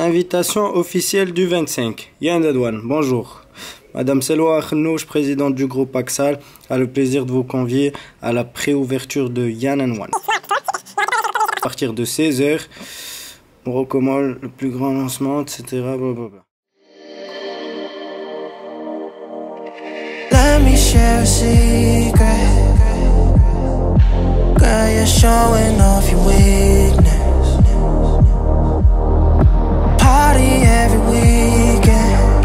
Invitation officielle du 25. Yann Adouane, bonjour. Madame Selwa Akhnouch, présidente du groupe Axal, a le plaisir de vous convier à la préouverture de Yann Adouane. À partir de 16h, on recommande le plus grand lancement, etc. Blablabla. Let me share a secret. Girl, you're showing off your weakness. Party every weekend,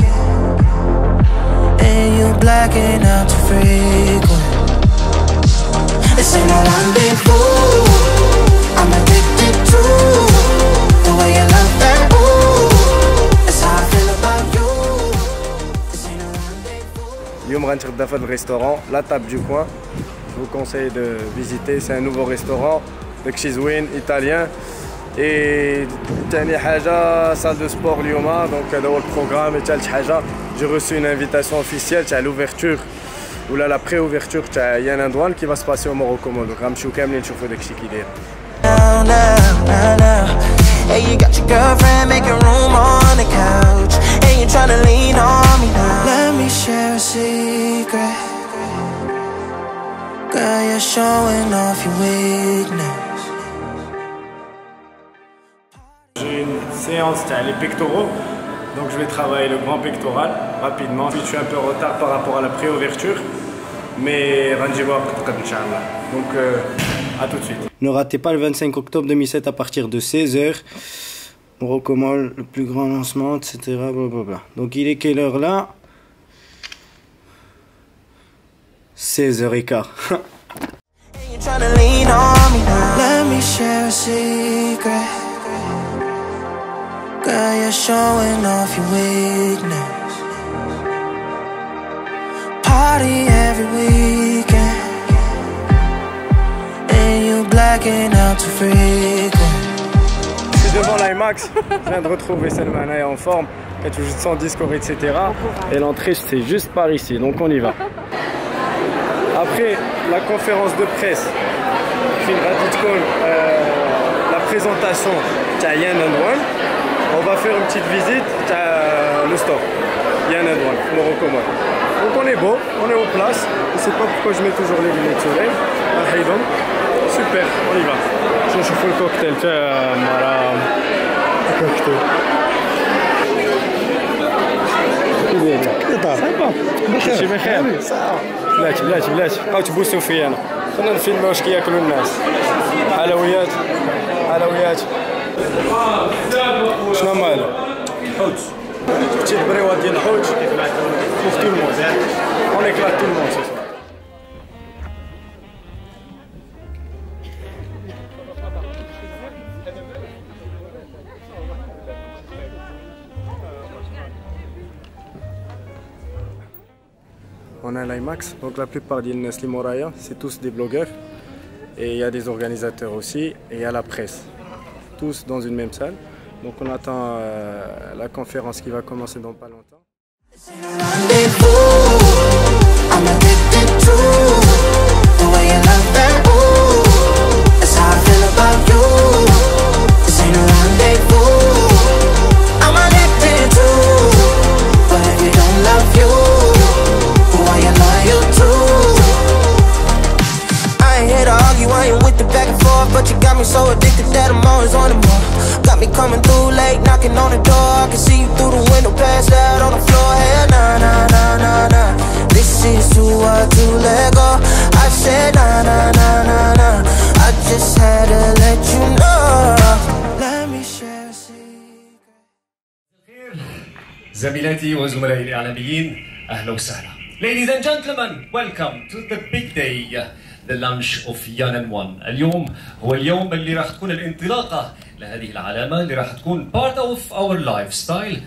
and you blacking out too frequent. This ain't no rendezvous. I'm addicted to the way you love that. Ooh, that's how I feel about you. This ain't no rendezvous. Youm Ranchirda fait le restaurant, la table du coin. Je vous conseille de visiter, c'est un nouveau restaurant de Kshizouin, italien. Et tani haja, salle de sport Lyoma, donc dans le programme et telle haja, j'ai reçu une invitation officielle à l'ouverture ou là la préouverture de Yann Adouane qui va se passer au Morocco. Donc ramchou kamlin nchoufu daki ki dاير. Hey, you got your girlfriend making room on the couch, and you tryna lean on me now. Let me share a secret. Girl, you're showing off your weakness. J'ai une séance les pectoraux, donc je vais travailler le grand pectoral rapidement. Puis je suis un peu en retard par rapport à la préouverture, mais Ranjiwa Inchallah. Donc à tout de suite. Ne ratez pas le 25 octobre 2007 à partir de 16h. On recommande le plus grand lancement, etc. Blablabla. Donc il est quelle heure là? 16h15. Let me share a secret. Girl, you're showing off your weakness. Party every weekend, and you blacking out too frequent. Je suis devant l'IMAX, je viens de retrouver Selma en forme, qui a toujours 110 corps, etc. Et l'entrée c'est juste par ici, donc on y va. Après la conférence de presse, la présentation de Yann Adouane, on va faire une petite visite le store Yann Adouane, on le recommande. Donc on est beau, on est aux places, je ne sais pas pourquoi je mets toujours les lunettes de soleil. Super, on y va. Je chauffe le cocktail, cocktail. سامبا ماشي بخير بلاتي بقاو تبوسوا فيا انا كنا نفيلموا واش كياكلوا الناس حلويات شنو مالو حوت شفتي البريوات ديال الحوت شوف تو الموند اون اكلات تو الموند. On a l'IMAX, donc la plupart des Nestlé Moraya, c'est tous des blogueurs. Et il y a des organisateurs aussi, et il y a la presse. Tous dans une même salle. Donc on attend la conférence qui va commencer dans pas longtemps. But you got me so addicted that I'm always on the move. Got me coming through late, knocking on the door. I can see you through the window, passed out on the floor. Hey, nah, nah, nah, nah, nah. This is too hard to let go. I said nah, nah, nah, nah, nah. I just had to let you know. Let me share a secret. زميلاتي وزملائي الإعلاميين أهلا وسهلا. Ladies and gentlemen, welcome to the big day. The launch of Yann Adouane. اليوم هو اليوم اللي راح تكون الانطلاقة لهذه العلامة اللي راح تكون part of our lifestyle.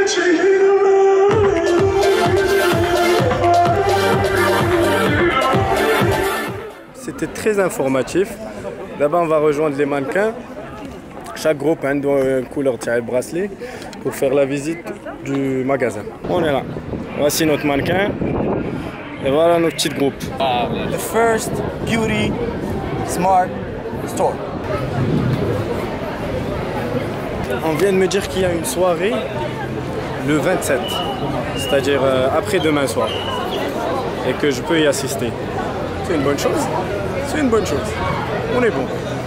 C'était très informatif. Là-bas, on va rejoindre les mannequins. Chaque groupe a une couleur de bracelet pour faire la visite du magasin. On est là. Voici notre mannequin. Et voilà notre petit groupe. The first beauty smart store. on vient de me dire qu'il y a une soirée le 27, c'est-à-dire après-demain soir, et que je peux y assister. C'est une bonne chose. C'est une bonne chose. On est bon.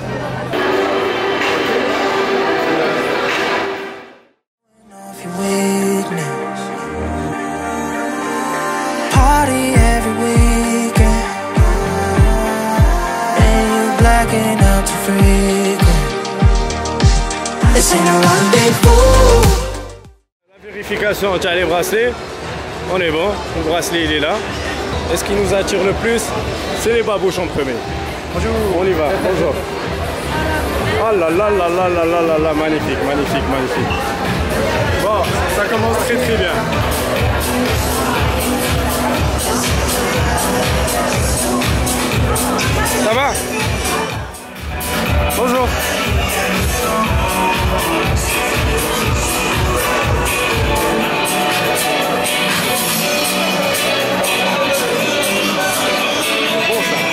Party every weekend, and you blacking out too frequent. This ain't a rendezvous. La vérification, tiens les bracelets, on est bon, le bracelet il est là. Et ce qui nous attire le plus, c'est les babouches en premier. Bonjour, on y va, bonjour. Oh là là là là là là là là, magnifique, magnifique, magnifique. Bon, ça commence très très bien. Ça va? Bonjour. Bon ça.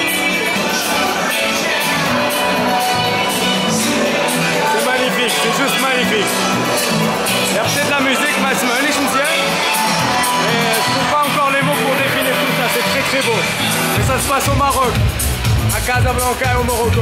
C'est magnifique, c'est juste magnifique. Il y a peut-être de la musique, mais je me tiens. Et je trouve pas encore les mots pour définir tout ça, c'est très très beau. Et ça se passe au Maroc, à Casablanca et au Morocco.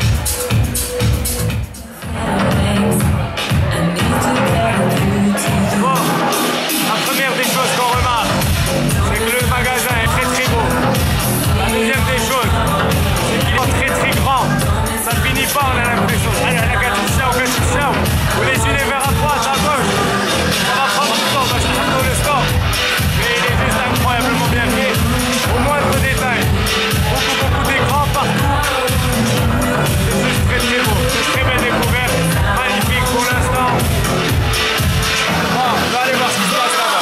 Bon, la première des choses qu'on remarque, c'est que le magasin est très très beau. La deuxième des choses, c'est qu'il est très très grand. Ça ne finit pas, on a l'impression. Allez, la gâteau, ou les univers à droite, à gauche. Ça va prendre du temps parce que c'est le score. Mais il est juste incroyablement bien fait. Au moindre détail. Beaucoup d'écrans partout. C'est juste très très beau. C'est très belle découverte. Magnifique pour l'instant. Bon, on va aller voir ce qui se passe là-bas.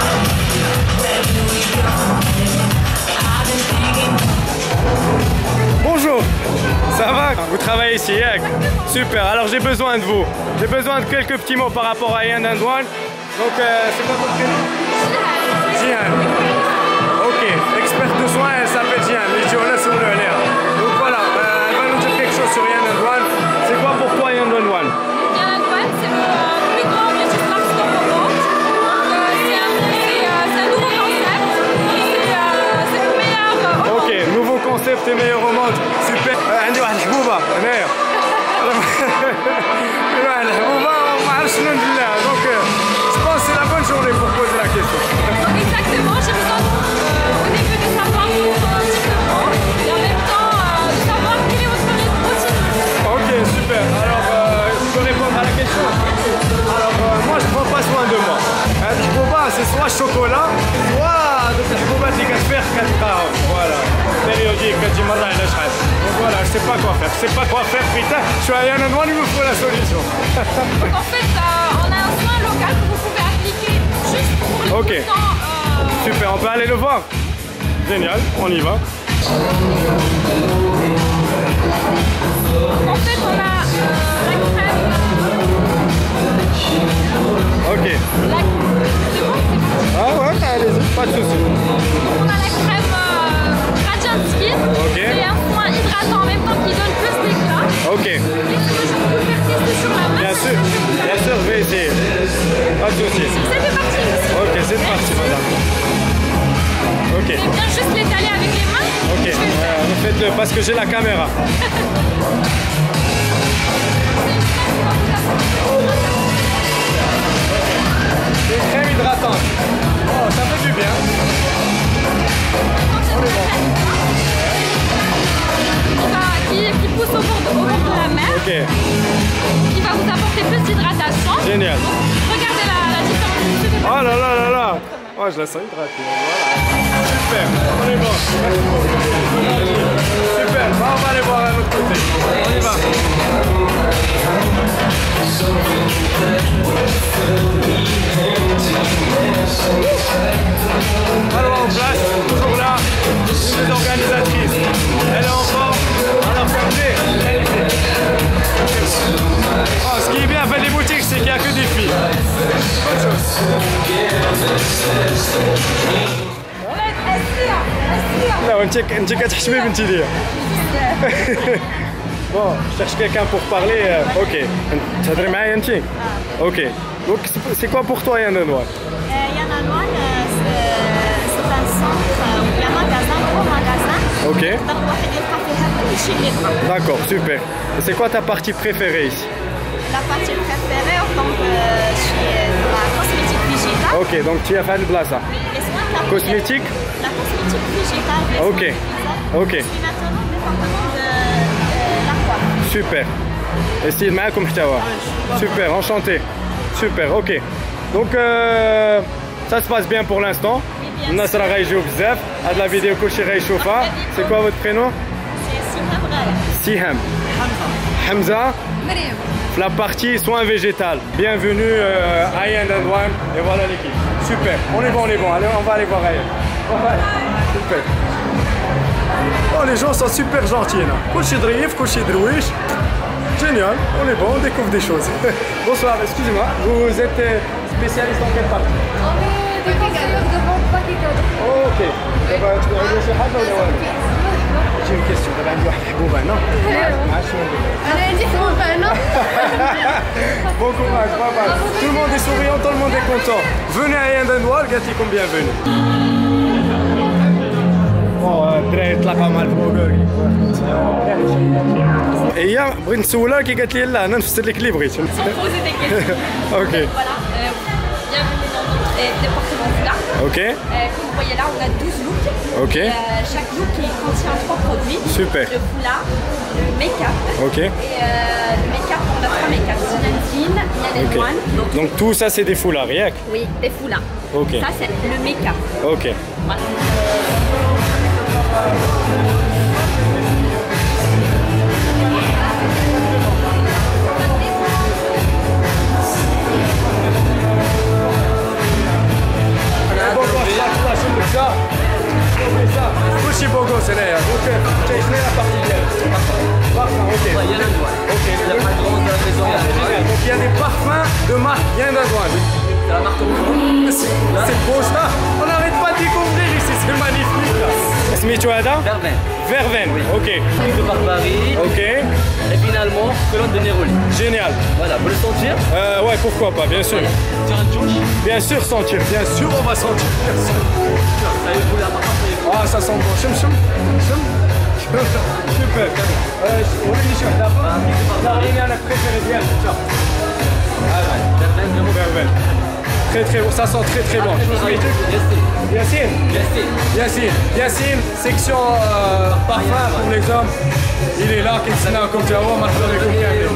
Bonjour, ça va? Vous travaillez ici, hein? Super, alors j'ai besoin de vous. J'ai besoin de quelques petits mots par rapport à Yan and One. Donc, c'est quoi votre prénom? Jihan. Ok, experte de soins, elle s'appelle Jihan. Donc voilà, elle va nous dire quelque chose sur Yan and One. C'est quoi pour toi Yan and One? Yan and One, c'est le plus grand multiplex au monde. C'est un nouveau concept. C'est le meilleur au monde. Ok, nouveau concept et meilleur au monde. Super. عندي واحد الحبوبة هنايا. واحد الحبوبة وما عرفتش شنو ندير لها. Donc, je pense que c'est la bonne journée pour poser la question. Exactement, j'ai besoin au début de savoir un petit peu moins et en même temps de savoir quelle est votre routine. Ok, super. Alors, je peux répondre à la question. Alors, moi, je prends pas soin de moi. الحبوبة, c'est soit chocolat, soit دوك الحبوبات اللي كتفيخ كتلقاهم. Voilà. Périodique, كتجي مرة على شحال. Donc voilà, je sais pas quoi faire. Je sais pas quoi faire, putain. Je suis à Yan and One, il me faut la solution. Donc en fait, on a un soin local que vous pouvez appliquer juste pour le Ok. temps. Super, on peut aller le voir? Génial, on y va. En fait, on a la crème. Ok. C'est bon, c'est bon. Ah ouais, allez-y, pas de soucis. On a la crème Radiant Skin. Ok. C'est un soin hydratant en même temps qui donne plus d'éclat. Ok. Et ce que je peux faire tester sur la main. Bien sûr, je vais essayer. Pas de soucis. Ça fait partie aussi. Ok, c'est parti, madame. Ok. Et bien juste l'étaler avec les mains. Ok, faites-le parce que j'ai la caméra. C'est une crème hydratante. Oh, ça fait du bien. On est bon. Qui pousse au bord de la mer. Ok. Qui va vous apporter plus d'hydratation. Génial. Regardez la différence. Oh là là là là. Oh, je la sens hydratée. Voilà. Super, on est bon. Super, on va aller voir à l'autre côté. On y va. Alors en place, toujours là, une des organisatrices. Elle est en forme, alors regardez, elle est faite. Oh, ce qui est bien avec les boutiques, c'est qu'il n'y a que des filles. Bonne chose. لا وانت كتحشمي بنتي ليا Bon, je cherche quelqu'un pour parler. Ok. تهضري معايا انت؟ Ok. Donc c'est quoi pour toi Yann Anouane? Yann Anouane, c'est un centre où il y a un magasin, gros magasin. Ok. Donc, on fait des cafés libre. D'accord, super. Et c'est quoi ta partie préférée ici? La partie préférée, en tant que je suis la cosmétique végétale. Ok, donc tu as fait le blaza. Les soins capillaires. Cosmétique? La cosmétique végétale. les Ok. soins végétales. Ok. Je suis maintenant au département de la coiffe. Super. Et si معاكم محتوى. Super, enchanté. Super, ok. Donc ça se passe bien pour l'instant. الناس راه غايجيو بزاف. هاد لا فيديو كلشي غيشوفها. C'est quoi votre prénom? C'est Siham Raya. Siham. Hamza. مريم. La partie soins végétales. Bienvenue à Yann Anouane. Et voilà l'équipe. Super. On est bon, on est bon. Allez, on va aller voir Yann. Super. Oh, les gens sont super gentils là. Kouchi drif, kouchi drouish. Génial. On est bon, on découvre des choses. Bonsoir, excusez-moi. Vous êtes spécialiste en quelle partie? On est des conseillers de vente paquets. Ok. Eh ben, tu peux regarder ce حاجة ولا ولا؟ J'ai une question. T'as عندي واحد حبوبة هنا. ما عرفتش شنو ندير. انا عندي حبوب هنا. Bon courage, bye bye. Tout le monde est souriant, tout le monde est content. Venez à Yann Anouane, قالت لكم bienvenue. Bon, الدراري تلاقاو مع الفلوغور. هي بغيت نسولها كي قالت لي لا انا نفسر لك اللي بغيت. Sans poser des questions. Ok. Voilà. Bienvenue dans notre département foulard. Ok. Comme vous voyez là, on a 12 looks. Ok. Chaque look qui contient 3 produits. Super. Le foulard, le make-up. Ok. Et le make-up, on a 3 make-up. Sinantine, Yann Ok. Anouane. Donc tout ça c'est des foulards, rien que. Oui, des foulards. Ok. Ça, c'est le make-up. Ok. Voilà. كلشي بوغوس هنايا دونك شنو هي لا بارتي ديالك؟ Parfum, ok. Yann Anouane. Ok. La fragrance de la maison Yann Anouane. Donc il y a des parfums de marque Yann Anouane. C'est la marque Anouane. C'est beau ça. On n'arrête pas de découvrir ici, c'est magnifique là. سميتو هذا؟ Vervein. Verveine. Ok. Huile de Barbarie. Ok. Et finalement, colonne de Néroli. Génial. Voilà, vous le sentir? Ouais, pourquoi pas, bien sûr. Sur un touche. Bien sûr sentir, bien sûr on va sentir. Bien sûr. Ça y est, vous la Ah ça sent bon. Chum chum. Chum. Super. وريني شي وحده اخرى. لا ريني انا بريفيري ديالك. Vervein, vraiment. Verveine. Très très bon, ça sent très très bon. Yassine. Yassine. Yassine, section parfum pour les hommes. Il est là, comme tu vois, marhaba bikoum كاملين.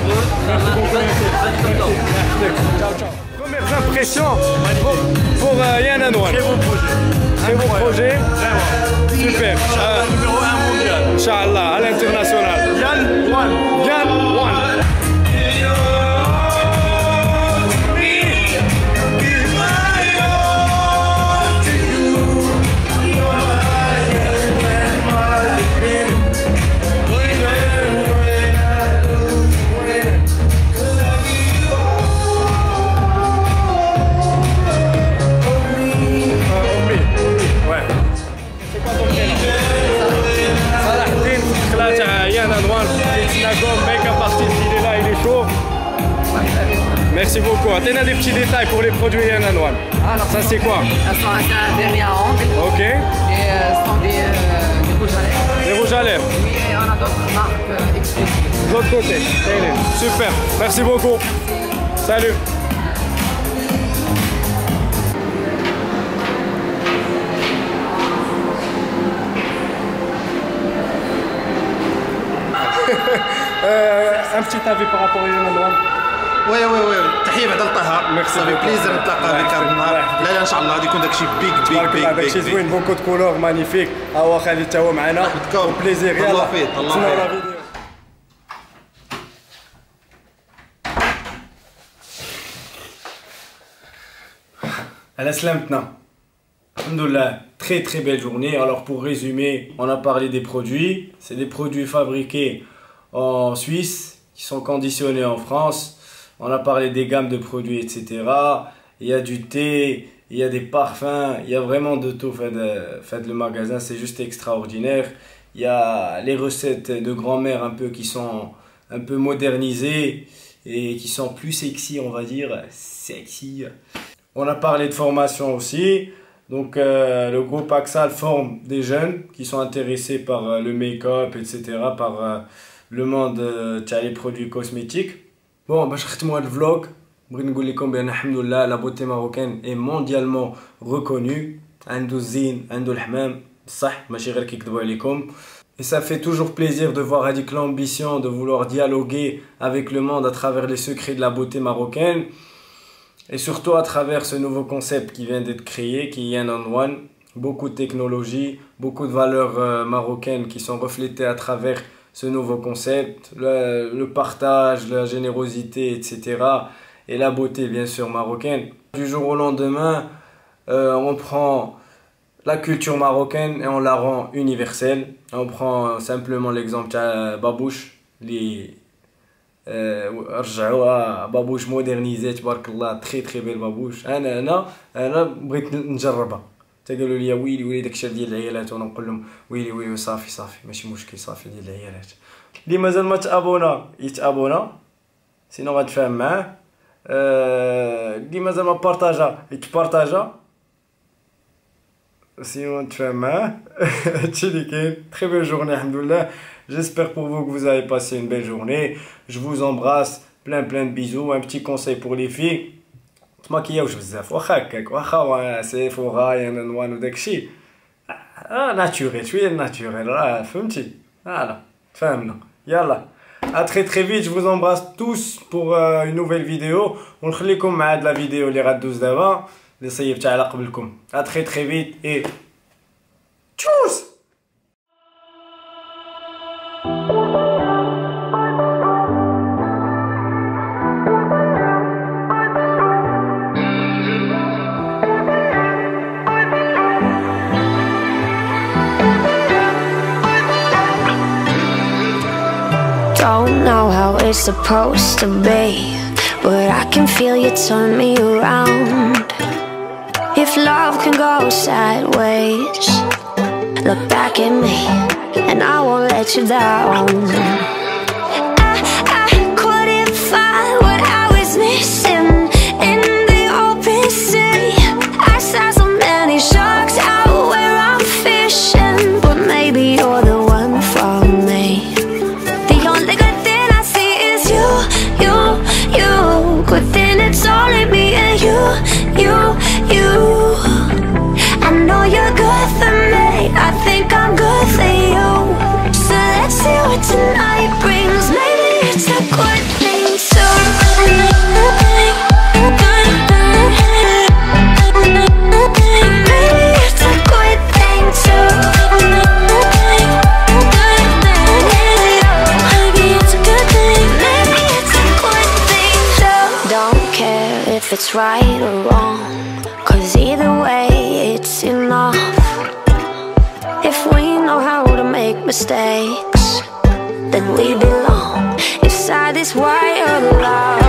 Ciao ciao. Premières impressions pour Yann Anouane. Très beau projet. Très beau projet. Super. Numéro 1 mondial. Inch'Allah, à l'international. Yann Anouane. Yann Anouane. Merci beaucoup. Attendez des petits détails pour les produits Yann Anouane. Ça c'est quoi? C'est un vernis à ongles Ok. et ce sont des rouges à lèvres. Des rouges à lèvres. Oui, et on a d'autres marques exclusives. De l'autre côté. Super. Merci beaucoup. Salut. Un petit avis par rapport à Yann Anouane. وي تحيه بعد لطه صافي بليزر نتلاقى بك هذا النهار لا ان شاء الله غادي يكون داكشي بيك داكشي زوين بوكو دو كولور مانيفيك ها هو خالد تا هو معنا بليزير يلا الله فيك الله فيك على سلامتنا. Alhamdoulilah, très très belle journée. Alors pour résumer, on a parlé des produits. C'est des produits fabriqués en Suisse qui sont conditionnés en France. On a parlé des gammes de produits, etc. Il y a du thé, il y a des parfums, il y a vraiment de tout. Faites le magasin, c'est juste extraordinaire. Il y a les recettes de grand-mère un peu qui sont un peu modernisés et qui sont plus sexy, on va dire. Sexy. On a parlé de formation aussi. Donc le groupe Axal forme des jeunes qui sont intéressés par le make-up, etc. Par le monde des produits cosmétiques. Bon, باش نختموا هذا الفلوق بغيت نقول لكم بان الحمد لله la beauté marocaine est mondialement reconnue. عنده الزين عنده الحمام صح ماشي غير كيكذبوا عليكم. Et ça fait toujours plaisir de voir avec l'ambition de vouloir dialoguer avec le monde à travers les secrets de la beauté marocaine. Et surtout à travers ce nouveau concept qui vient d'être créé, qui est Yan on One. Beaucoup de technologie, beaucoup de valeurs marocaines qui sont reflétées à travers ce nouveau concept. Le partage, la générosité, etc. Et la beauté bien sûr marocaine. Du jour au lendemain, on prend la culture marocaine et on la rend universelle. On prend simplement l'exemple de Babouche, رجعوها بابوش مودرنيزي تبارك الله تري بيل بابوش. انا بغيت نجربها تقولوا لي ويلي داكشي ديال العيالات وانا نقول لهم ويلي صافي ماشي مشكل صافي ديال العيالات. اللي مازال ما تابونا يتابونا سينو غتفاهم معاه. اللي مازال ما بارطاجا يتبارطاجا سينو نتفاهم معاه. هادشي اللي كاين. Très belle journée alhamdoulilah. J'espère pour vous que vous avez passé une belle journée. Je vous embrasse, plein de bisous. Un petit conseil pour les filles. تماكياوش بزاف واخا هكاك واخا سيف وغاين نوان وداكشي ناتوريل شويه ناتوريل راه فهمتي. فوالا تفاهمنا. يلا à très vite. Je vous embrasse tous pour une nouvelle vidéo. ونخليكم مع هاد لا فيديو اللي غدوز دابا اللي صيبتها على قبلكم. à très vite et tchuss. Don't know how it's supposed to be, but I can feel you turn me around. If love can go sideways, look back at me and I won't let you down. I couldn't find what I was missing in the open sea. I saw so many sharks out where I'm fishing, but maybe you're the one for me. The only good thing I see is you. Good thing it's only me and you. I know you're good for me, I think I'm good for you. So let's see what tonight brings. Maybe it's a good thing too. Maybe it's a good thing too. Maybe it's a good thing. Maybe it's a good thing too. Don't care if it's right or wrong, 'cause either way it's enough. If we know how to make mistakes, then we belong inside this wild love.